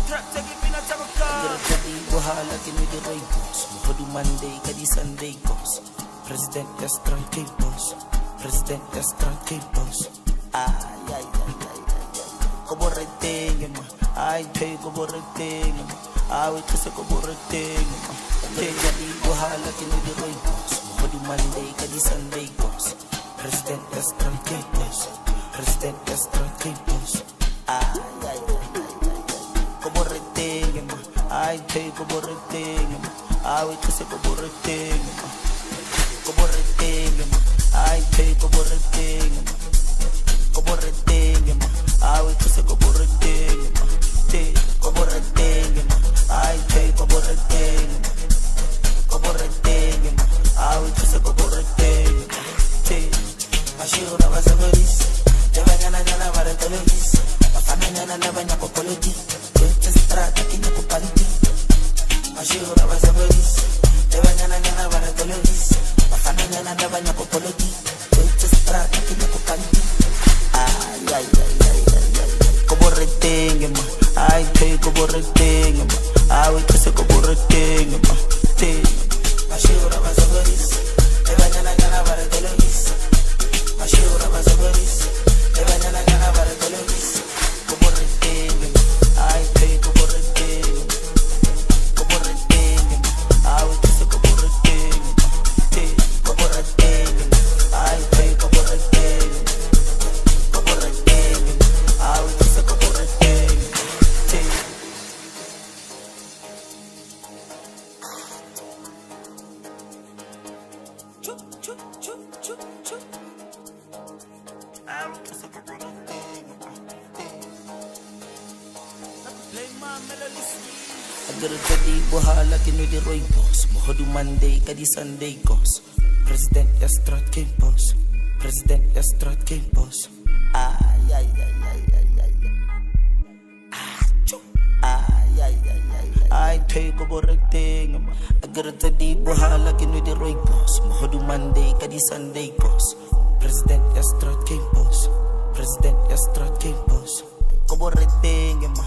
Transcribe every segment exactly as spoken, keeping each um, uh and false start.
Jadi wahala kini di roy boss. Muhudu Monday kadi Sunday boss. President Destra K-Boss. President Destra K-Boss. Ay, ay, ay, ay, ay. Koborreteng ma. Ay, tay koborreteng ma. Awit kasi koborreteng ma. Jadi wahala kini di roy boss. Muhudu Monday kadi Sunday boss. President Destra K-Boss. President Destra K-Boss. Ay, ay, ay, ay, ay. Koborreteng ma. Ay, tay koborreteng ma. Awit kasi koborreteng ma. Koborreteng ma. Ay, tay koborreteng ma. Koborreteng ma. Awit kasi koborreteng ma. Tay koborreteng ma. Ay, tay koborreteng ma. Koborreteng ma. Awit kasi koborreteng ma. Tay Mashiho na basabaris. Deba nyana nyana para televis. Mafana nyana na banya kopoloti. Kwecha strata kinya kupanti. Mashiho na basabaris. Deba nyana nyana para televis. Mafana nyana na banya kopoloti. Kwecha strata kinya kupanti. Ay ay ay ay ay ay. Koborreteng ma. Ay tay koborreteng ma. Awi kasi koborreteng ma. Tay Mashiho na basabaris. Deba nyana nyana para televis. Mashiho na basabaris. Deba nyana nyana para televis. Koborreteng ma. Ay tay koborreteng ma. Koborreteng ma. Awi kasi koborreteng ma. Tay koborreteng ma. Ay tay koborreteng ma. Koborreteng ma. Awi kasi koborreteng ma. Tay Chup chup chup chup chup. Awi kasi koborreteng ma. Tay Play my melody. Agar jadi wahala kini di roy boss. Muhudu Monday kadi Sunday boss. President Destra K-Boss. President Destra K-Boss. Ay ay ay ay ay ay. Achu. Ay ay ay ay. Ay tay koborreteng ma. Agar jadi wahala kini di roy boss. Muhudu Monday kadi Sunday boss. President Destra K-Boss. President Destra K-Boss. Koborreteng ma.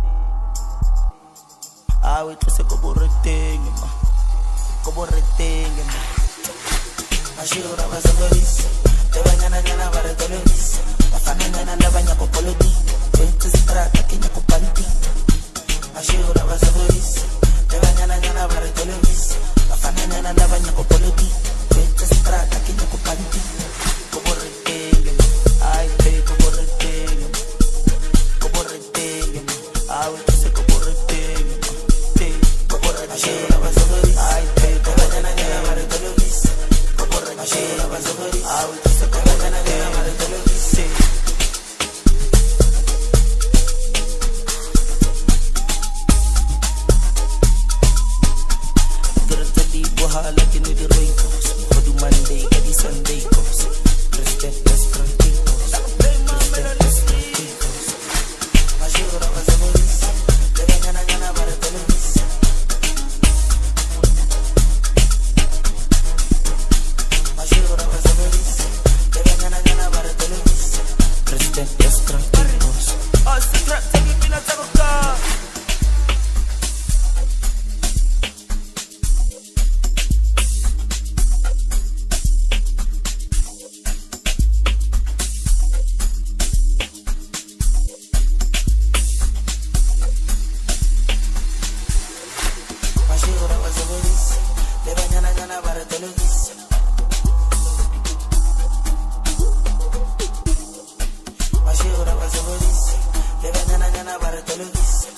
Awit kasi koborreteng ma. Koborreteng ma. Mashiho na basabaris. Deba nyana nyana para televis. Mafana nyana na banya kopoloti. Kwecha strata kinya kupanti. Mashiho na basabaris. Deba nyana nyana para televis. Mafana nyana na banya kopoloti. Kwecha strata kinya kupanti. Koborreteng ma. Ay tay koborreteng ma. Koborreteng ma. Awit kasi koborreteng ma. Tay Mashiho na basabaris. Ay tay deba nyana nyana para televis. Mashiho na basabaris. Awit kasi koborreteng ma. Tay Agar jadi wahala kini di roy boss. Muhudu Monday kadi Sunday boss. President Destra K-Boss. President Destra K-Boss. Mashiho na basabaris. Deba nyana nyana para televis. Mashiho na basabaris. Deba nyana nyana para televis. President Destra K-Boss. Oh, strap take pina takoka. Mashiho na basabaris. Deba nyana nyana para televis. Mashiho na basabaris. Deba nyana nyana para televis.